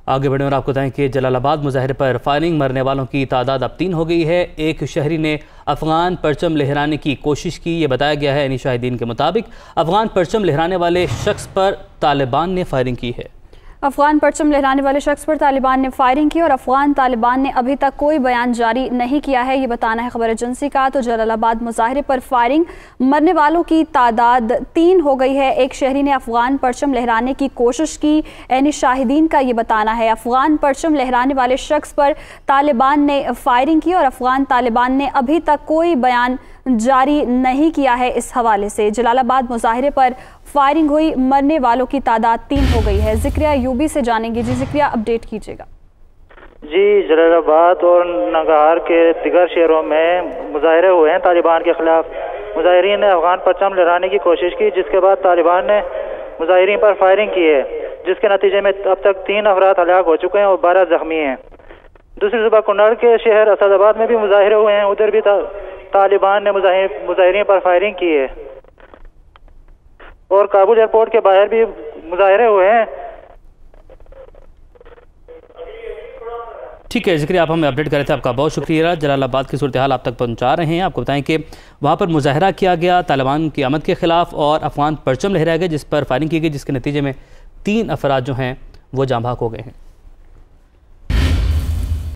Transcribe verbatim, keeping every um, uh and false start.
आगे बढ़े और आपको बताएं कि जलालाबाद मुजाहरे पर फायरिंग, मरने वालों की तादाद अब तीन हो गई है। एक शहरी ने अफगान परचम लहराने की कोशिश की, ये बताया गया है। यानी शाहिदीन के मुताबिक अफगान परचम लहराने वाले शख्स पर तालिबान ने फायरिंग की है। अफगान परचम लहराने वाले शख्स पर तालिबान ने फायरिंग की और अफगान तालिबान ने अभी तक कोई बयान जारी नहीं किया है, ये बताना है खबर एजेंसी का। तो जलालाबाद मुजाहरे पर फायरिंग, मरने वालों की तादाद तीन हो गई है। एक शहरी ने अफगान परचम लहराने की कोशिश की, यानी शाहिदीन का ये बताना है। अफगान परचम लहराने वाले शख्स पर तालिबान ने फायरिंग की और अफगान तालिबान ने अभी तक कोई बयान जारी नहीं किया है। इस हवाले से जलालाबाद मुजाहरे पर फायरिंग हुई, मरने वालों की तादाद तीन हो गई है। जिक्रिया यूबी से जानेंगे। जी जिक्रिया, अपडेट कीजिएगा। जी, जलालाबाद और नंगाहार के दिगर शहरों में मुजाहरे हुए हैं तालिबान के खिलाफ। मुजाहिरीन ने अफगान परचम लहराने की कोशिश की, जिसके बाद तालिबान ने मुजाहिरीन पर फायरिंग की है, जिसके नतीजे में अब तक तीन अफराद हलाक हो चुके हैं और बारह जख्मी हैं। दूसरी सुबह कुन्नड़ के शहर असदाबाद में भी मुजाहरे हुए हैं, उधर भी ता, तालिबान ने मुजाहिरीन पर फायरिंग की है और काबुल एयरपोर्ट के बाहर भी मुजाहरे हुए हैं। ठीक है जिक्र, आप हमें अपडेट कर रहे थे, आपका बहुत शुक्रिया। जलालाबाद की सूरत हाल आप तक पहुंचा रहे हैं। आपको बताएं कि वहां पर मुजाहरा किया गया तालिबान की आमद के खिलाफ और अफगान परचम लहराया गया, जिस पर फायरिंग की गई, जिसके नतीजे में तीन अफराद जो हैं वो जाँ भाग हो गए हैं।